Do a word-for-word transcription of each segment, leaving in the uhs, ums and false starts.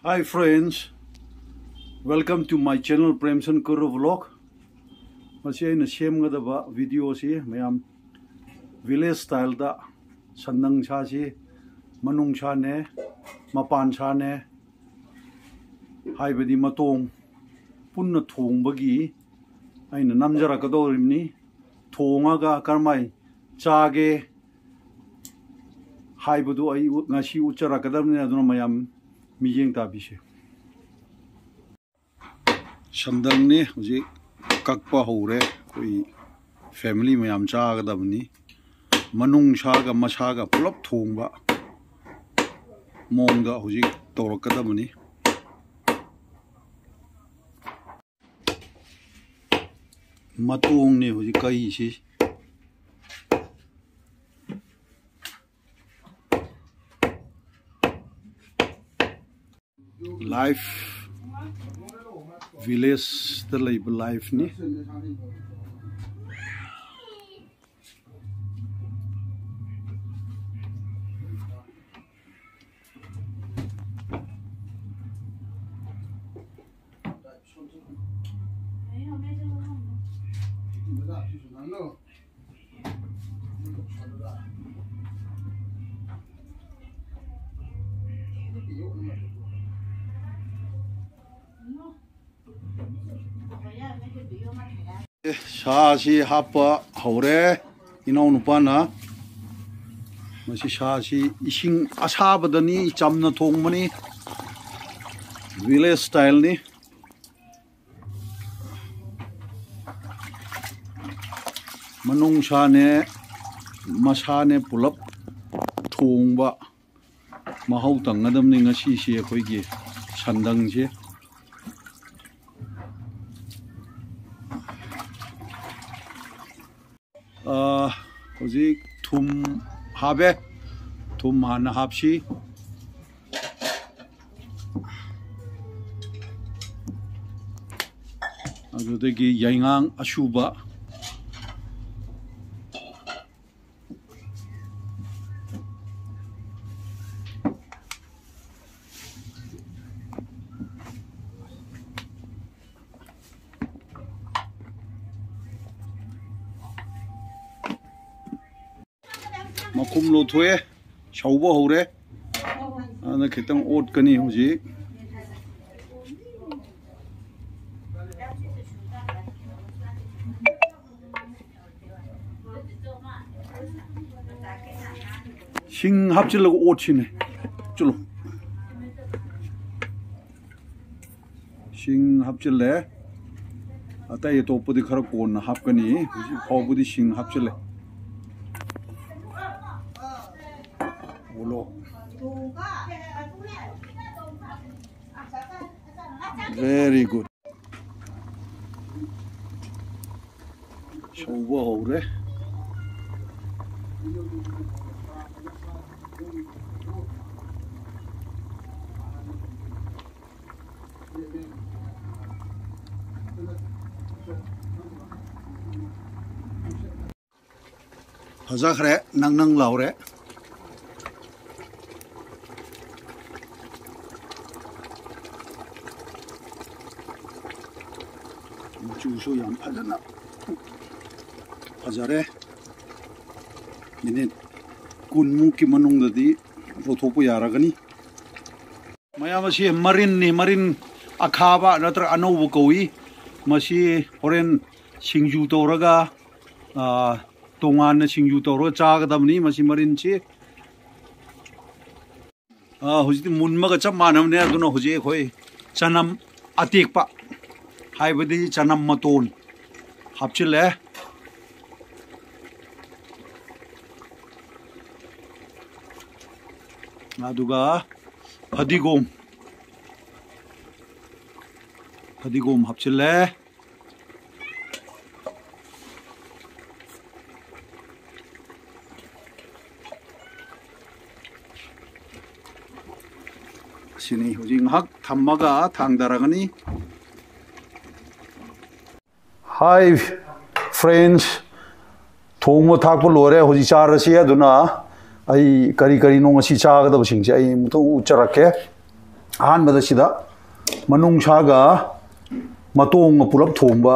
Hi friends, welcome to my channel Premchand Kaur Vlog. Masi aina semgadaba video si mayam village style da sandang cha si manung cha ne mapan cha ne haibadi matong punna thongbagi aina namjarakadoribni thongaga karmai chage haibadu ai ngasi ucharakadabni aduna mayam 미행 다비시 상당히 이제 각바 호래 거의 패밀리 매암 자가다 보니 만웅샤가 마샤가 풀업 통바 몽다 호지 도록가다 보니 마똥네 호지 까이시 life village the label life ni 샤시 하빠 하우레 이나오누빠나 마시 샤시 이싱 아사바더니 짬나 통머니 빌레 스타일니 만웅샤네 마샤네 풀업 통바 마하우 땅나담니 ngasi시 ꯑꯩꯈꯣꯏꯒꯤ ꯁꯟꯗꯪꯁꯦ 아, 호직 툼 합에 툼 하나 합시 아주대기 양앙 아슈바 마콤 로토에 샤우버 호래 아나 개땅 옷 거니 호지 싱 합질라고 옷이네 쫄로 싱 합질래 아따 또 뿌디 가라 고나 합거니 호지 버부디 싱 합질래 Very good. Show over. Haza khare nang nang laure. 주소 양 파잖아. 파자래. 이네 군무기 만웅다디 로토포 야라가니. 마야마시 마린니 마린 아카바 나트라 아노부 거위 마시 호렌 싱주 도라가 아 동안 싱주 도로 짜가다보니 마시 마린치 아 호지 문마가 참 많음네 아두노 호지 거의 자남 아틱바 하이버디 자남 마톤 합칠래 아두가 파디곰 파디곰 합칠래 신이 후징학 탐마가 당다라가니 Hi friends, thongmo thakpo lore hoji charasi aduna ai kari kari no ngasi chagada bsingse ai muto ucharake ꯑꯍꯥꯟꯕꯗ ꯁꯤꯗ ꯃꯅꯨꯡꯁꯥꯒ ꯃꯇꯣꯡꯒ ꯄꯨꯂꯞ ꯊꯣꯡꯕ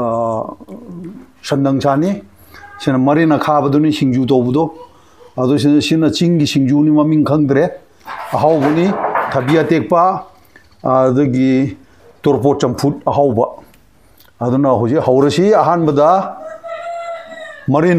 ꯁꯟꯗꯪꯁꯥꯅꯤ ꯁꯤꯅ ꯃꯔꯤꯟ ꯑꯈꯥꯕꯗꯨꯅꯤ ꯁꯤꯡꯖꯨ ꯇꯧꯕꯗꯣ ꯑꯗꯨ ꯁꯤꯅ ꯁꯤꯅ ꯆꯤꯡꯒꯤ ꯁꯤꯡꯖꯨꯅꯤ ꯃꯃꯤꯡ ꯈꯪꯗ꯭ꯔꯦ ꯑꯍꯥꯎꯕꯅꯤ ꯊꯕꯤ ꯑꯇꯦꯛꯄ ꯑꯗꯒꯤ ꯇꯣꯔꯕꯣꯠ ꯆꯝꯐꯨꯠ ꯑꯍꯥꯎꯕ ꯑꯗꯨꯅ ꯍꯧꯖꯤꯛ ꯍꯧꯔꯁꯤ ꯑꯍꯥꯟꯕꯗ ꯃꯔꯤꯟ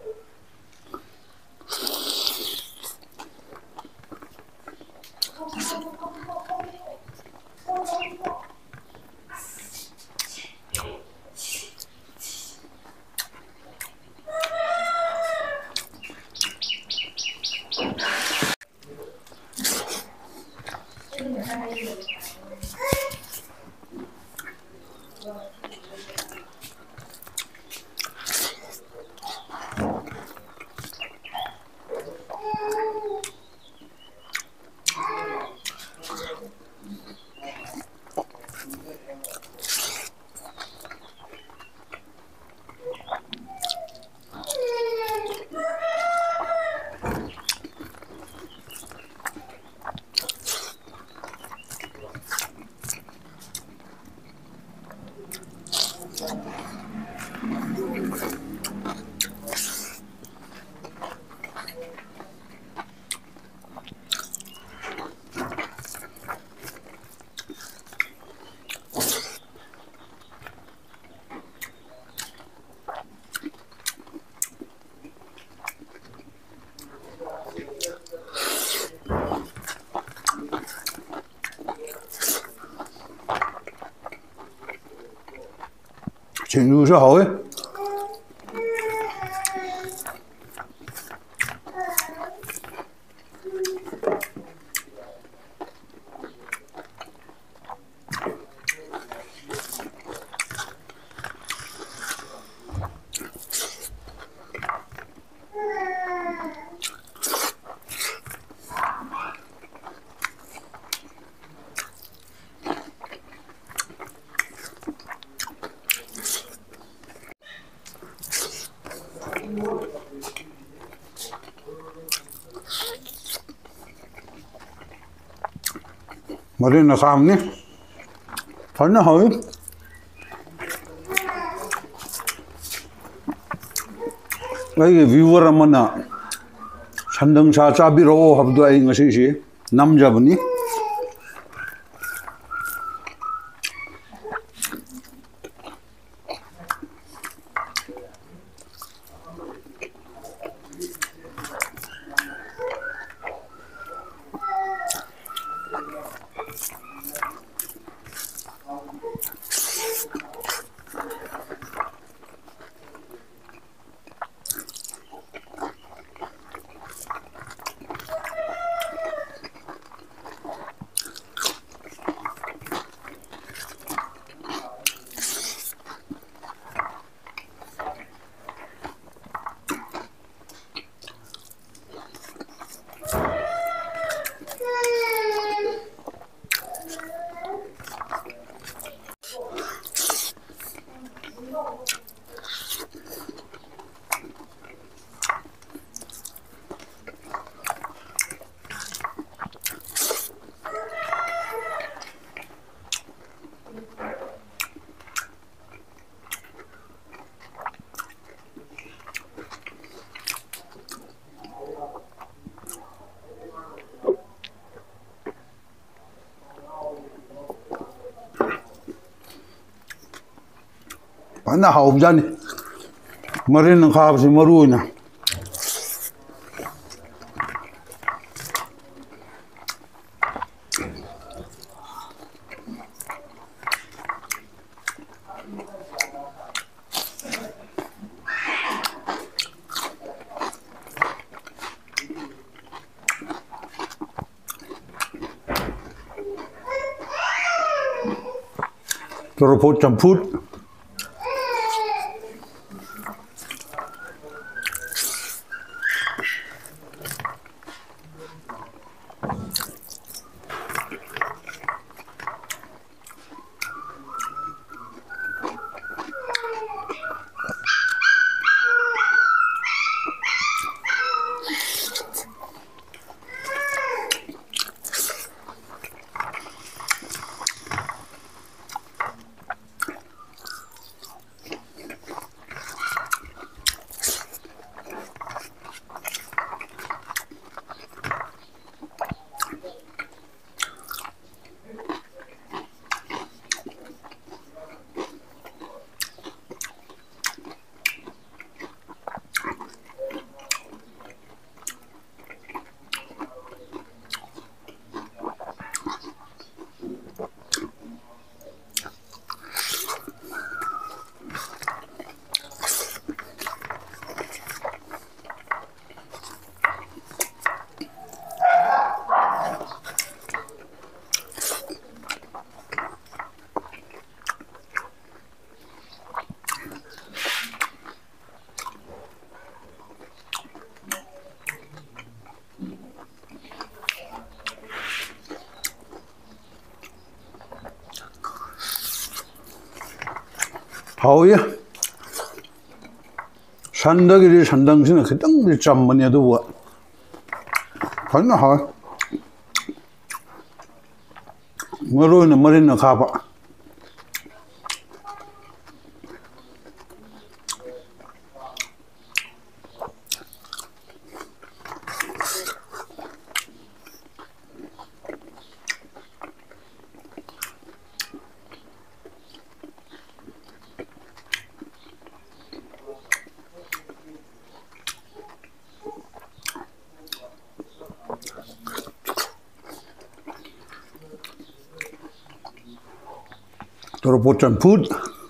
ꯁꯤꯡꯖꯨꯁꯨ ꯍꯥꯎꯋꯤ 머리는 감니? 전혀 허위? 이게 위워라면나 산등사 짜비로 합도 아닌 것이지 남자분이 반나 하옵자니 머리는 가버지 머루이나 도로포 점풋 하우이 산덕이리 산당시는 그땅 잠만해도 하나 하 머리는 머리는 가봐 Terus put food.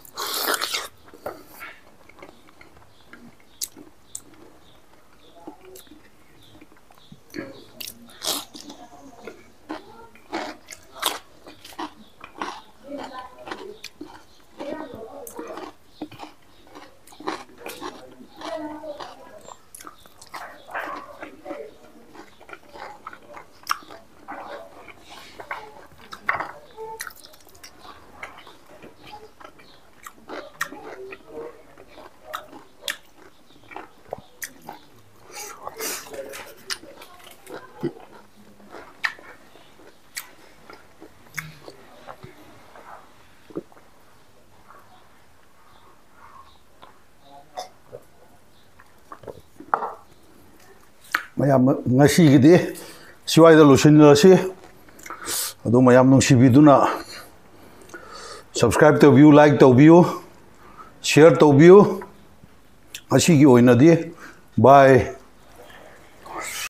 mayam ngasi gidi siwai da losin lasi ado mayam nung sibiduna subscribe to view like to view share to view asi gi oina di bye